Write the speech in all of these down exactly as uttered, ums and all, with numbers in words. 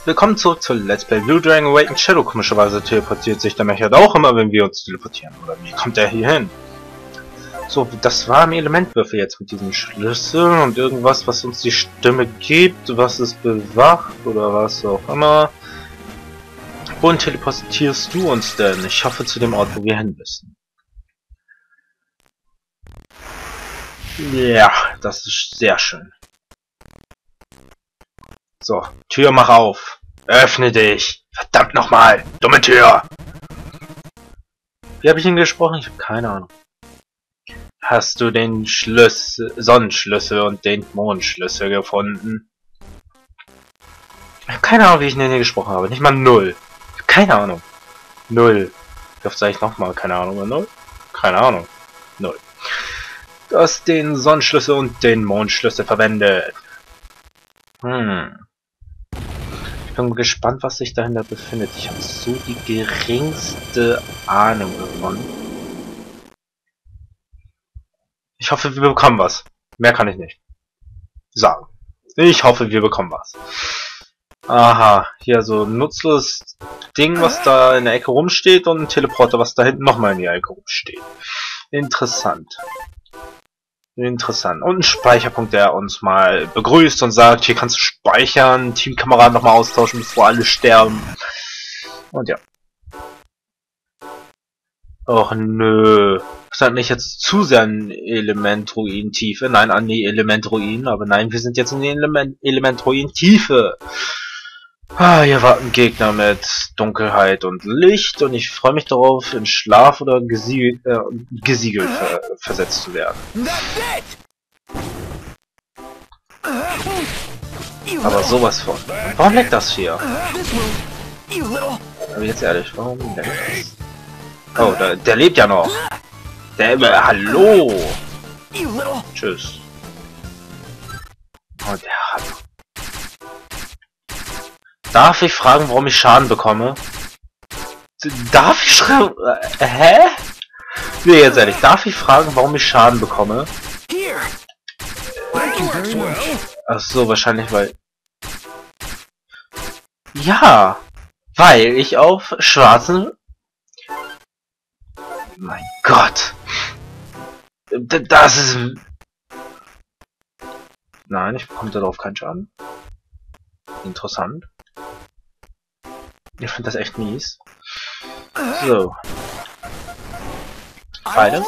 Willkommen zurück zu Let's Play Blue Dragon Awakened Shadow. Komischerweise teleportiert sich der Mech auch immer, wenn wir uns teleportieren. Oder wie kommt der hier hin? So, das waren Elementwürfe jetzt mit diesem Schlüssel und irgendwas, was uns die Stimme gibt, was es bewacht oder was auch immer. Wohin teleportierst du uns denn? Ich hoffe zu dem Ort, wo wir hin müssen. Ja, das ist sehr schön. So, Tür mach auf. Öffne dich. Verdammt nochmal. Dumme Tür. Wie habe ich ihn gesprochen? Ich habe keine Ahnung. Hast du den Schlüssel, Sonnenschlüssel und den Mondschlüssel gefunden? Ich habe keine Ahnung, wie ich ihn hier gesprochen habe. Nicht mal null. Keine Ahnung. Null. Ich hoffe, sage ich nochmal. Keine Ahnung. Null? Keine Ahnung. Null. Du hast den Sonnenschlüssel und den Mondschlüssel verwendet. Hm. Ich bin gespannt, was sich dahinter befindet. Ich habe so die geringste Ahnung davon. Ich hoffe, wir bekommen was. Mehr kann ich nicht sagen. Ich hoffe, wir bekommen was. Aha, hier so ein nutzloses Ding, was da in der Ecke rumsteht und ein Teleporter, was da hinten nochmal in die Ecke rumsteht. Interessant. Interessant. Und ein Speicherpunkt, der uns mal begrüßt und sagt, hier kannst du speichern, Teamkameraden nochmal austauschen, bevor alle sterben. Und ja. Och nö. Das ist halt nicht jetzt zu sehr ein Elementruin-Tiefe. Nein, an die Elementruin. Aber nein, wir sind jetzt in die Element Elementruin-Tiefe. Ah, hier warten Gegner mit Dunkelheit und Licht. Und ich freue mich darauf, in Schlaf oder gesie äh, gesiegelt ver versetzt zu werden. Aber sowas von. Warum leckt das hier? Aber jetzt ehrlich, warum leckt das? Oh, der, der lebt ja noch. Der immer. Hallo! Tschüss. Oh, der hat. Darf ich fragen, warum ich Schaden bekomme? Darf ich schreiben? Äh, hä? Nee, jetzt ehrlich, darf ich fragen, warum ich Schaden bekomme? Ach so, wahrscheinlich weil. Ja! Weil ich auf schwarzen. Mein Gott! Das ist. Nein, ich bekomme darauf keinen Schaden. Interessant. Ich finde das echt mies. So. Beide?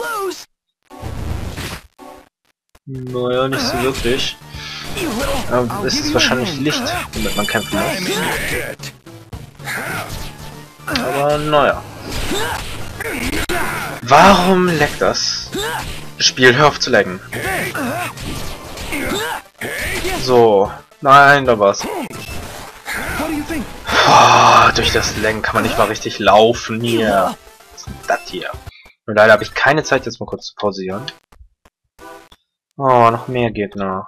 Naja, nicht so wirklich. Aber es ist wahrscheinlich Licht, damit man kämpfen muss. Aber naja. Warum leckt das? Spiel, hör auf zu lecken. So. Nein, da war's. Oh, durch das Lenken kann man nicht mal richtig laufen hier. Was ist denn das hier? Und leider habe ich keine Zeit, jetzt mal kurz zu pausieren. Oh, noch mehr Gegner.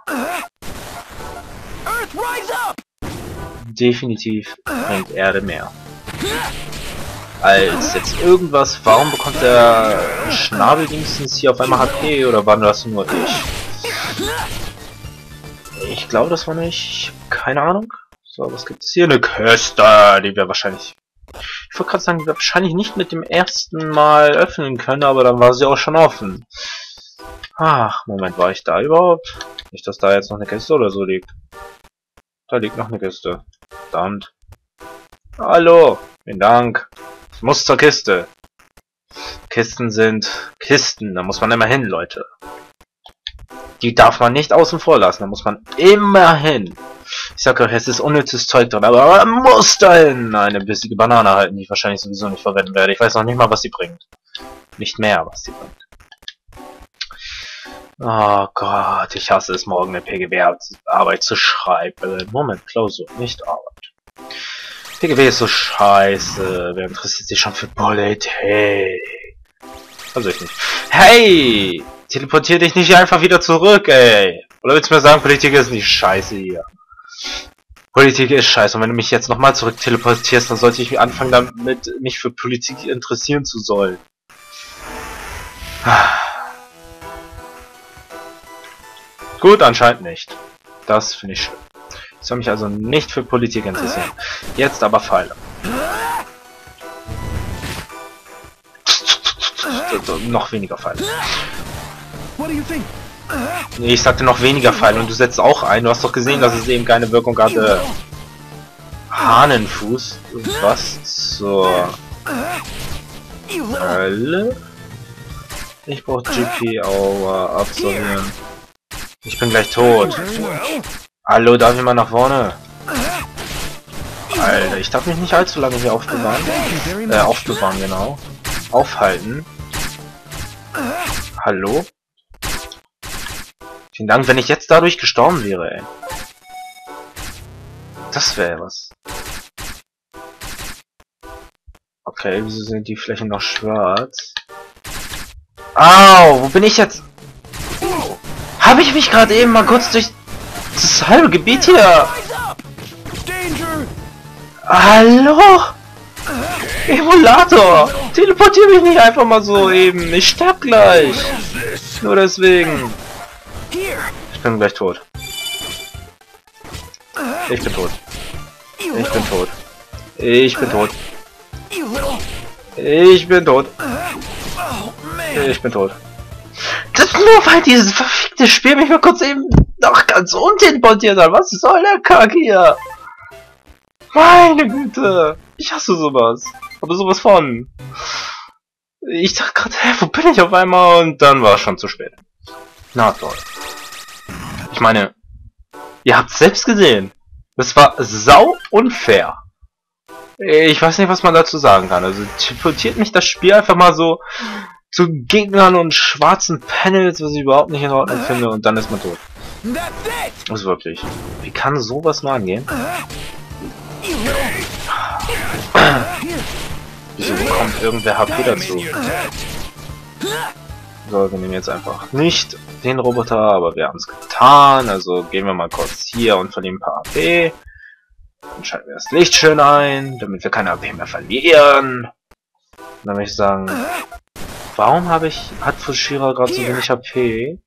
Definitiv bringt Erde mehr. Als jetzt irgendwas. Warum bekommt der Schnabeldienstens hier auf einmal H P oder war das nur ich? Ich glaube, das war nicht. Keine Ahnung. So, was gibt's hier? Eine Küste, die wir wahrscheinlich. Ich wollte gerade sagen, die wir wahrscheinlich nicht mit dem ersten Mal öffnen können, aber dann war sie auch schon offen. Ach, Moment, war ich da überhaupt? Nicht, dass da jetzt noch eine Kiste oder so liegt. Da liegt noch eine Kiste. Verdammt. Hallo. Vielen Dank. Ich muss zur Kiste. Kisten sind Kisten. Da muss man immer hin, Leute. Die darf man nicht außen vor lassen. Da muss man immer hin. Ich sag euch, es ist unnützes Zeug drin, aber man muss dahin eine bissige Banane halten, die ich wahrscheinlich sowieso nicht verwenden werde. Ich weiß noch nicht mal, was sie bringt. Nicht mehr, was sie bringt. Oh Gott, ich hasse es, morgen eine P G W-Arbeit zu schreiben. Moment, Klausur, nicht Arbeit. P G W ist so scheiße. Wer interessiert sich schon für Politik? Also ich nicht. Hey! Teleportier dich nicht einfach wieder zurück, ey! Oder willst du mir sagen, Politik ist nicht scheiße hier? Politik ist scheiße. Und wenn du mich jetzt nochmal zurück teleportierst, dann sollte ich anfangen, damit mich für Politik interessieren zu sollen. Gut, anscheinend nicht. Das finde ich schön. Ich soll mich also nicht für Politik interessieren. Jetzt aber Pfeile. Noch weniger Pfeile. Nee, ich sagte noch weniger Pfeile und du setzt auch ein. Du hast doch gesehen, dass es eben keine Wirkung hatte. Hahnenfuß. Was zur Hölle? Ich brauche G P Aua absolvieren. Ich bin gleich tot. Hallo, darf ich mal nach vorne? Alter, ich darf mich nicht allzu lange hier aufbewahren. Äh, aufbewahren, genau. Aufhalten. Hallo? Vielen Dank, wenn ich jetzt dadurch gestorben wäre, ey. Das wäre was. Okay, wieso sind die Flächen noch schwarz? Au, wo bin ich jetzt? Habe ich mich gerade eben mal kurz durch das halbe Gebiet hier... Hallo? Emulator! Teleportiere mich nicht einfach mal so eben. Ich sterb gleich. Nur deswegen. Ich bin gleich tot. Ich bin tot. Ich bin tot. Ich bin tot. Ich bin tot. Ich bin tot. Das nur weil dieses verfickte Spiel mich mal kurz eben noch ganz unteleportiert hat. Was soll der Kack hier? Meine Güte. Ich hasse sowas. Aber sowas von. Ich dachte gerade, hä, wo bin ich auf einmal? Und dann war es schon zu spät. Na toll. Ich meine, ihr habt es selbst gesehen. Das war sau unfair. Ich weiß nicht, was man dazu sagen kann. Also teleportiert mich das Spiel einfach mal so zu Gegnern und schwarzen Panels, was ich überhaupt nicht in Ordnung finde, und dann ist man tot. Das ist wirklich. Wie kann sowas nur angehen? Wieso bekommt irgendwer H P dazu? So, wir nehmen jetzt einfach nicht den Roboter, aber wir haben es getan. Also gehen wir mal kurz hier und verlieren ein paar H P. Dann schalten wir das Licht schön ein, damit wir keine H P mehr verlieren. Dann würde ich sagen, warum habe ich, hat Fushira gerade so wenig H P?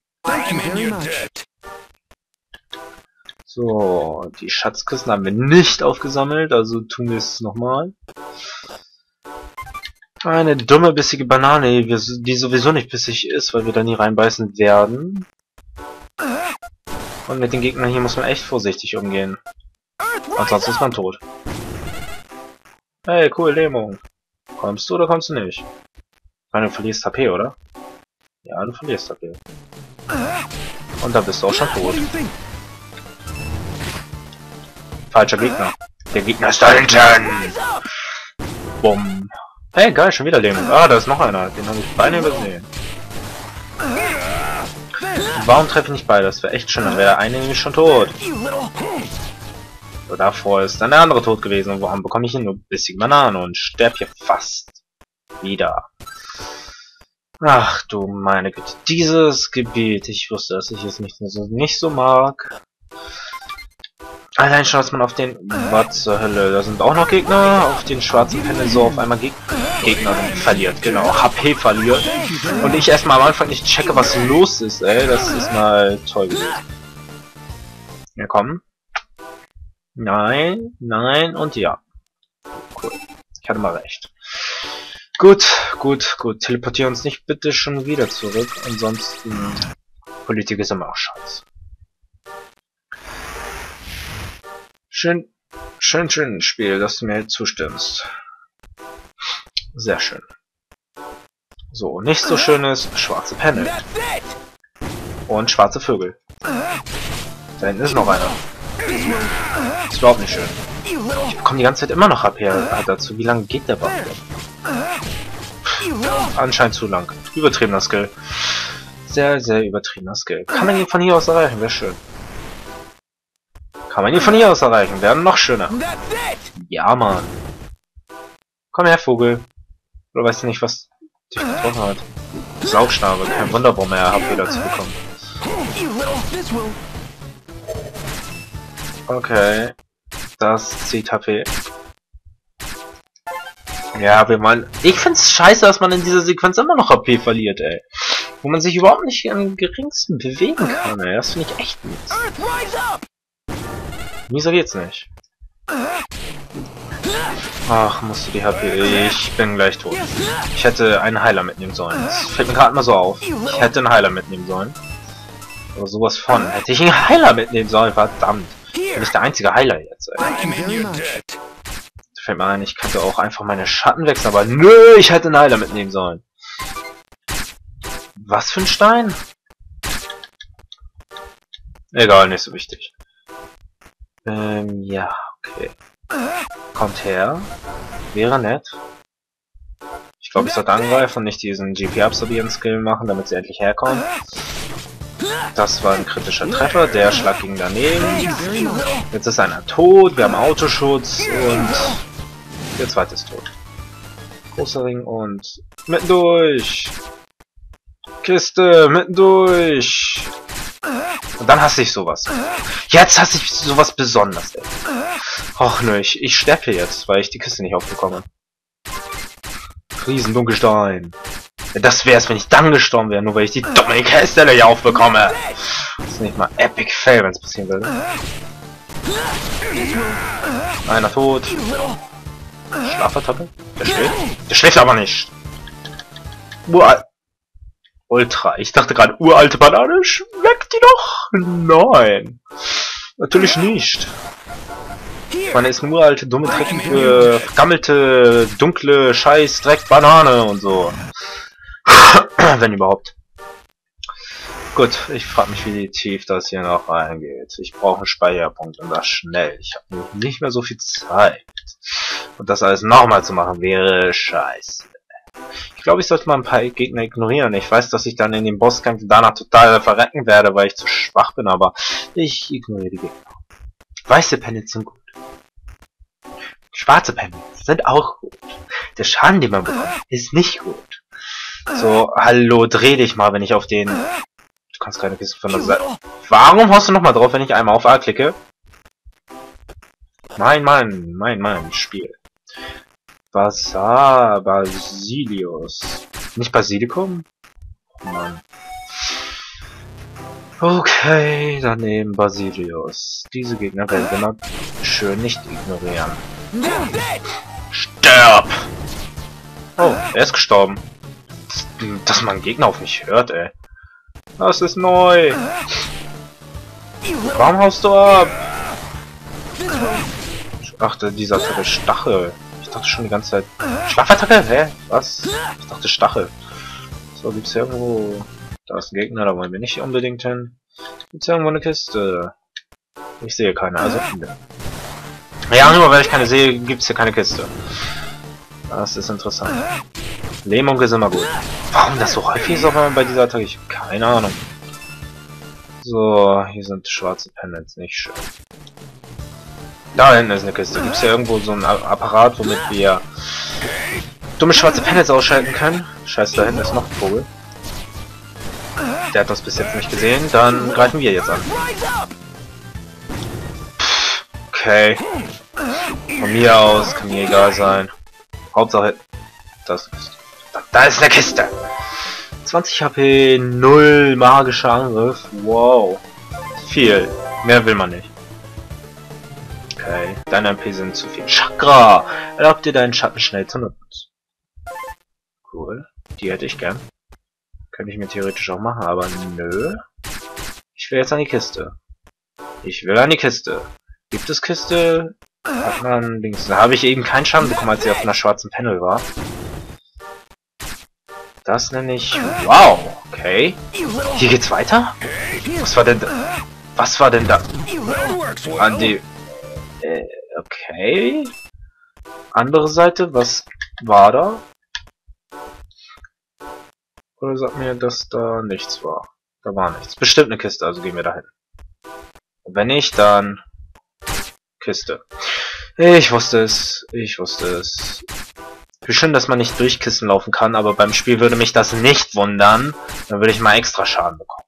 So, die Schatzkisten haben wir nicht aufgesammelt, also tun wir es nochmal. Eine dumme, bissige Banane, die sowieso nicht bissig ist, weil wir da nie reinbeißen werden. Und mit den Gegnern hier muss man echt vorsichtig umgehen. Ansonsten ist man tot. Hey, cool, Lähmung. Kommst du oder kommst du nicht? Weil du verlierst H P, oder? Ja, du verlierst H P. Und da bist du auch schon tot. Falscher Gegner. Der Gegner ist da hinten. Bumm. Hey, geil, schon wieder Lähmung. Ah, da ist noch einer. Den habe ich beinahe übersehen. Warum treffe ich nicht beide? Das wäre echt schön. Dann wäre der eine nämlich schon tot. So, davor ist dann der andere tot gewesen. Und warum bekomme ich hier nur ein bisschen Banane und sterbe hier fast wieder? Ach du meine Güte. Dieses Gebiet. Ich wusste, dass ich es nicht so, nicht so mag. Allein schon, dass man auf den... Was zur Hölle? Da sind auch noch Gegner. Auf den schwarzen Panel so auf einmal Geg Gegner verliert. Genau, H P verliert. Und ich erstmal am Anfang nicht checke, was los ist, ey. Das ist mal toll gewesen. Ja, komm. Nein, nein und ja. Cool. Ich hatte mal recht. Gut, gut, gut. Teleportier uns nicht bitte schon wieder zurück. Ansonsten... Politik ist immer auch scheiße. Schön, schön, schön Spiel, dass du mir zustimmst. Sehr schön. So, nicht so schön ist schwarze Panel. Und schwarze Vögel. Da hinten ist noch einer. Ist überhaupt nicht schön. Ich bekomme die ganze Zeit immer noch H P dazu. Wie lange geht der Bug? Anscheinend zu lang. Übertriebener Skill. Sehr, sehr übertriebener Skill. Kann man ihn von hier aus erreichen? Wäre schön. Kann man ihn von hier aus erreichen? Wäre noch schöner. Ja, Mann. Komm her, Vogel. Oder weißt du nicht, was dich getroffen hat? Saugschnabel. Kein Wunder, warum er H P dazu bekommt. Okay. Das zieht H P. Ja, wir mal. Ich find's scheiße, dass man in dieser Sequenz immer noch H P verliert, ey. Wo man sich überhaupt nicht am geringsten bewegen kann, ey. Das finde ich echt mies. Mieser geht's nicht. Ach, musst du die H P... Ich bin gleich tot. Ich hätte einen Heiler mitnehmen sollen. Das fällt mir gerade mal so auf. Ich hätte einen Heiler mitnehmen sollen. Aber sowas von. Hätte ich einen Heiler mitnehmen sollen, verdammt. Bin ich der einzige Heiler jetzt, ey. Das fällt mir ein, ich könnte auch einfach meine Schatten wechseln, aber nö, ich hätte einen Heiler mitnehmen sollen. Was für ein Stein? Egal, nicht so wichtig. Ähm, ja, okay. Kommt her. Wäre nett. Ich glaube, ich sollte angreifen und nicht diesen G P-Absorbieren-Skill machen, damit sie endlich herkommen. Das war ein kritischer Treffer. Der Schlag ging daneben. Jetzt ist einer tot. Wir haben Autoschutz und der zweite ist tot. Großer Ring und mitten durch. Kiste, mitten durch. Und dann hasse ich sowas. Jetzt hasse ich sowas besonders, ey. Och nö, ich, ich sterbe jetzt, weil ich die Kiste nicht aufbekomme. Riesendunkelstein. Ja, das wär's, wenn ich dann gestorben wäre, nur weil ich die dumme Kiste nicht aufbekomme. Das ist nicht mal Epic Fail, wenn es passieren würde. Einer tot. Schlafattacke? Der schläft? Der schläft aber nicht. Ural Ultra. Ich dachte gerade, uralte Banane, schmeckt die doch? Nein. Natürlich nicht. Man ist eine uralte, dumme, dreckige, vergammelte, dunkle, scheiß, Dreck, Banane und so. Wenn überhaupt. Gut, ich frage mich, wie tief das hier noch reingeht. Ich brauche einen Speicherpunkt und das schnell. Ich habe nicht mehr so viel Zeit. Und das alles nochmal zu machen wäre scheiße. Ich glaube, ich sollte mal ein paar Gegner ignorieren. Ich weiß, dass ich dann in den Bosskampf danach total verrecken werde, weil ich zu schwach bin, aber ich ignoriere die Gegner. Weiße Pendels sind gut. Schwarze Pendels sind auch gut. Der Schaden, den man bekommt, ist nicht gut. So, hallo, dreh dich mal, wenn ich auf den... Du kannst keine Kiste von der Seite... Warum haust du nochmal drauf, wenn ich einmal auf A klicke? Mein Mann, mein Mann, Spiel. Basar, Basilius. Nicht Basilikum? Oh Mann. Okay, daneben Basilius. Diese Gegner werden wir mal schön nicht ignorieren. Sterb! Oh, er ist gestorben. Dass, dass man Gegner auf mich hört, ey. Das ist neu. Warum haust du ab? Ach, dieser Attacke Stachel. Ich dachte schon die ganze Zeit... Schlafattacke? Hä? Was? Ich dachte Stachel. So, gibt's hier irgendwo... Da ist ein Gegner, da wollen wir nicht unbedingt hin. Gibt's hier irgendwo eine Kiste? Ich sehe keine, also viele. Ja, nur weil ich keine sehe, gibt's hier keine Kiste. Das ist interessant. Lähmung ist immer gut. Warum das so häufig ist, auch wenn man bei dieser Attacke... Ich habe keine Ahnung. So, hier sind schwarze Pendants, nicht schön. Da hinten ist eine Kiste. Gibt es ja irgendwo so ein Apparat, womit wir dumme schwarze Pendants ausschalten können? Scheiße, da hinten ist noch ein Vogel. Der hat das bis jetzt nicht gesehen. Dann greifen wir jetzt an. Pff, okay. Von mir aus kann mir egal sein. Hauptsache, da ist eine Kiste. Da, da ist eine Kiste! zwanzig H P, null magischer Angriff. Wow. Viel. Mehr will man nicht. Okay, deine M P sind zu viel. Chakra! Erlaubt dir deinen Schatten schnell zu nutzen. Cool. Die hätte ich gern. Könnte ich mir theoretisch auch machen, aber nö. Ich will jetzt an die Kiste. Ich will an die Kiste. Gibt es Kiste? Hat man links. Da habe ich eben keinen Schaden bekommen, als sie auf einer schwarzen Panel war. Das nenne ich... Wow! Okay. Hier geht's weiter? Was war denn da? Was war denn da? An die... Äh, okay. Andere Seite, was war da? Oder sagt mir, dass da nichts war? Da war nichts. Bestimmt eine Kiste, also gehen wir dahin. Und wenn nicht, dann... Kiste. Ich wusste es. Ich wusste es. Wie schön, dass man nicht durch Kisten laufen kann, aber beim Spiel würde mich das nicht wundern. Dann würde ich mal extra Schaden bekommen.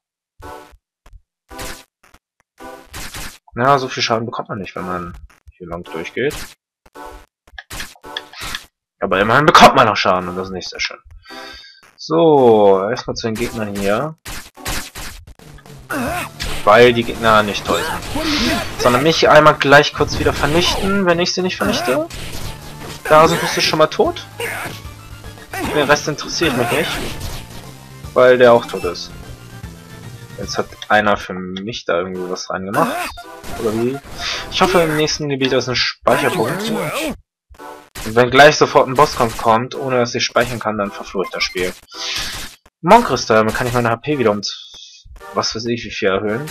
Na, so viel Schaden bekommt man nicht, wenn man hier lang durchgeht. Aber immerhin bekommt man noch Schaden und das ist nicht sehr schön. So, erstmal zu den Gegnern hier. weil die Gegner nicht toll sind. Sondern mich einmal gleich kurz wieder vernichten, wenn ich sie nicht vernichte. Da sind bist du schon mal tot. Den Rest interessiert mich nicht, weil der auch tot ist. Jetzt hat einer für mich da irgendwie was reingemacht. Oder wie? Ich hoffe, im nächsten Gebiet ist ein Speicherpunkt. Und wenn gleich sofort ein Bosskampf kommt, ohne dass ich speichern kann, dann verfluche ich das Spiel. Monkristall, damit kann ich meine H P wieder um was weiß ich wie viel erhöhen.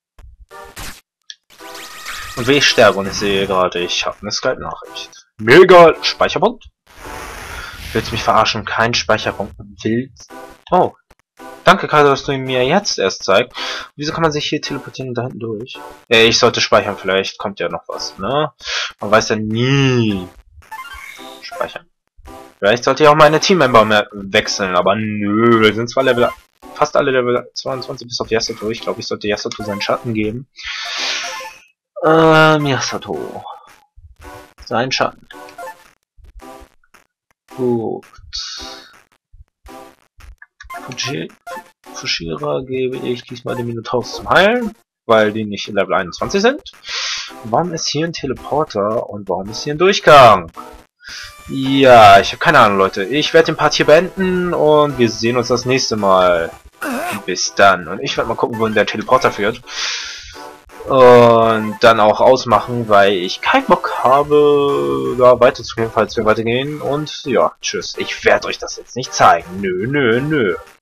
Und wie ich sterbe und ich sehe gerade, ich habe eine Skype-Nachricht. Mir egal, Speicherpunkt? Willst mich verarschen? Kein Speicherpunkt. Willst? Oh. Danke, Kaiser, dass du ihn mir jetzt erst zeigst. Wieso kann man sich hier teleportieren und da hinten durch? Ja, ich sollte speichern, vielleicht kommt ja noch was, ne? Man weiß ja nie. Speichern. Vielleicht sollte ich auch meine Teammember wechseln, aber nö, wir sind zwar Level, fast alle Level zweiundzwanzig bis auf Yasuto. Ich glaube, ich sollte Yasuto seinen Schatten geben. Ähm, Yasuto. Sein Schatten. Gut. Fuji Fushira gebe ich diesmal den Minotaurus zum Heilen, weil die nicht Level einundzwanzig sind. Warum ist hier ein Teleporter und warum ist hier ein Durchgang? Ja, ich habe keine Ahnung, Leute. Ich werde den Part hier beenden und wir sehen uns das nächste Mal. Bis dann. Und ich werde mal gucken, wohin der Teleporter führt. Und dann auch ausmachen, weil ich keinen Bock habe, da weiterzugehen, falls wir weitergehen. Und ja, tschüss. Ich werde euch das jetzt nicht zeigen. Nö, nö, nö.